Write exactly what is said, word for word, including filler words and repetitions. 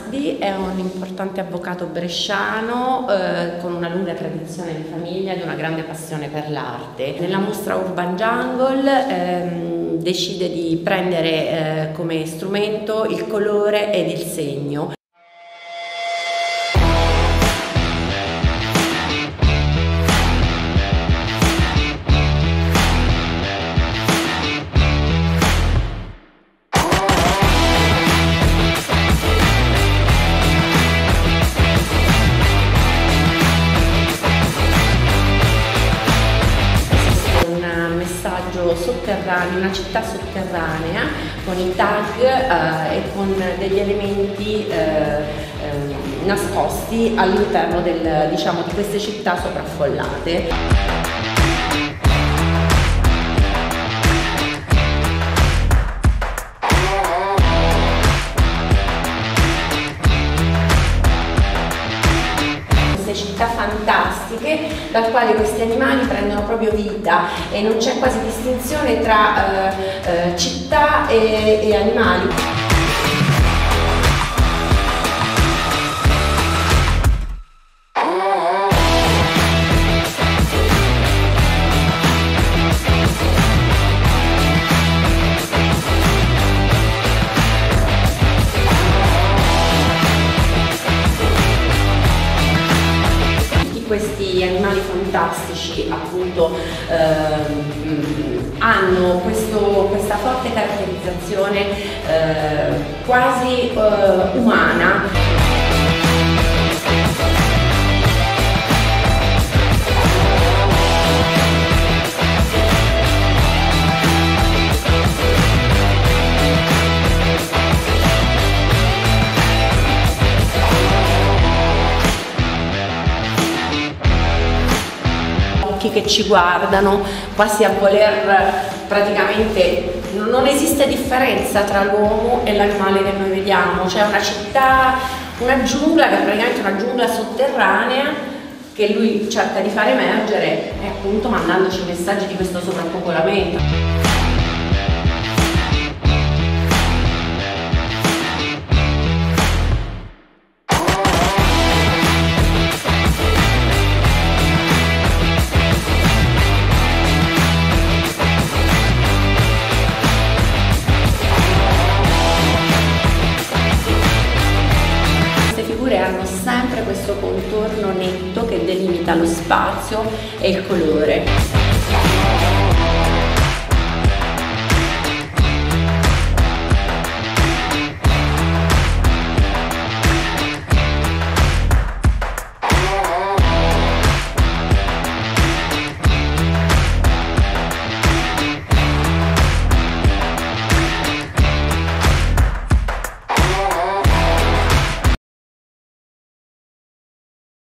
Nasby è un importante avvocato bresciano eh, con una lunga tradizione di famiglia ed una grande passione per l'arte. Nella mostra Urban Jungle ehm, decide di prendere eh, come strumento il colore ed il segno. Sotterraneo, una città sotterranea con i tag eh, e con degli elementi eh, eh, nascosti all'interno del, diciamo, di queste città sopraffollate. Città fantastiche dal quale questi animali prendono proprio vita e non c'è quasi distinzione tra eh, eh, città e, e animali. Questi animali fantastici appunto ehm, hanno questo, questa forte caratterizzazione eh, quasi eh, umana. Che ci guardano quasi a voler praticamente, non esiste differenza tra l'uomo e l'animale che noi vediamo, c'è una città, una giungla che è praticamente una giungla sotterranea che lui cerca di far emergere e appunto mandandoci messaggi di questo sovrappopolamento. Hanno sempre questo contorno netto che delimita lo spazio e il colore.